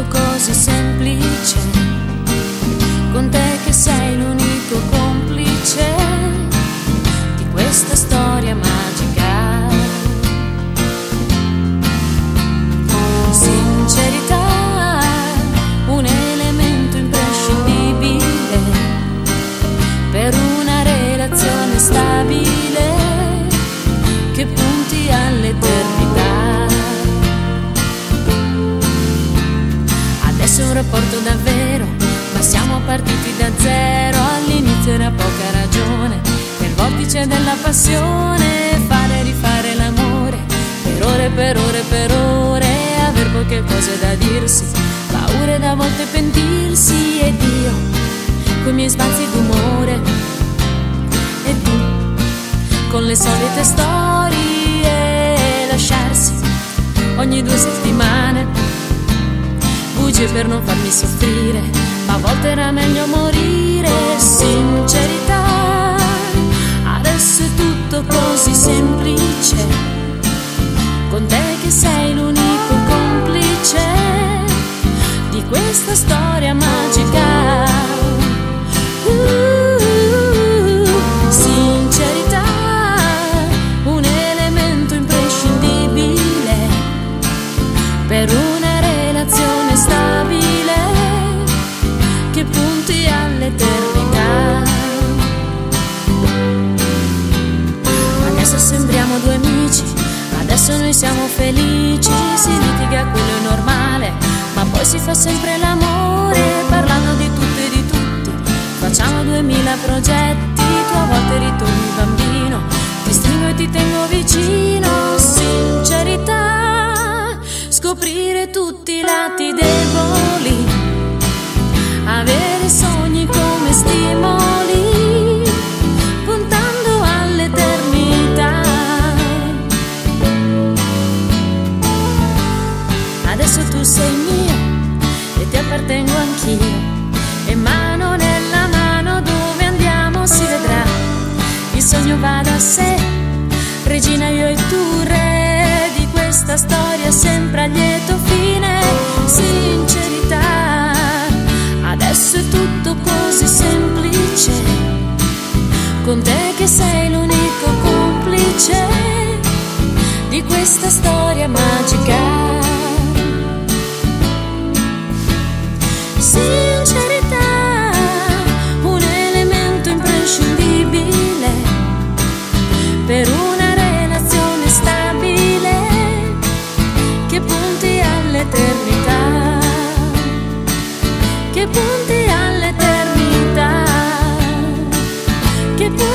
tutto così semplice, con te che sei l'unico complice di questa storia magica. Sincerità, un elemento imprescindibile per una relazione stabile che punti all'eternità. Adesso è un rapporto davvero, ma siamo partiti da zero. All'inizio era poca ragione, nel vortice della passione, fare e rifare l'amore, per ore, per ore, per ore, aver poche cose da dirsi, paure da volte pentirsi, ed io, coi miei sbalzi d'umore, e tu, con le solite storie, lasciarsi ogni 2 settimane, bugie per non farmi soffrire, ma a volte era meglio morire. Sincerità, adesso è tutto così semplice, con te che sei l'unico complice di questa storia magica. Sincerità, un elemento imprescindibile per una relazione stabile che punti all'eternità. Adesso sembriamo 2 amici, adesso noi siamo felici, si litiga, quello è normale, ma poi si fa sempre l'amore, parlando di tutto e di tutti, facciamo 2000 progetti, tu a volte ritorni bambino, ti stringo e ti tengo vicino. Sincerità, scoprire tutti i lati deboli, avere sogni come stimoli, puntando all'eternità. Adesso tu sei mio e ti appartengo anch'io, e mano nella mano dove andiamo si vedrà, il sogno va da sé, regina io e tu re di questa storia sempre a lieto fine. Sincerità, adesso è tutto così semplice, con te che sei l'unico complice di questa storia magica. Sincerità, un elemento imprescindibile per una relazione stabile che punti all'eternità, che punti all'eternità, che punti